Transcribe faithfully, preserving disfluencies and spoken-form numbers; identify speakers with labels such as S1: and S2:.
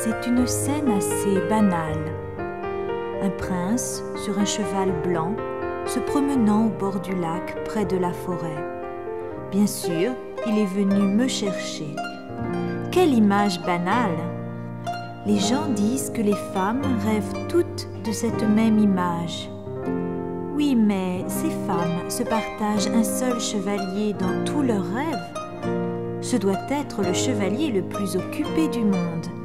S1: c'est une scène assez banale. Un prince sur un cheval blanc se promenant au bord du lac près de la forêt. Bien sûr, il est venu me chercher. Quelle image banale! Les gens disent que les femmes rêvent toutes de cette même image. Oui, mais ces femmes se partagent un seul chevalier dans tous leurs rêves. Ce doit être le chevalier le plus occupé du monde.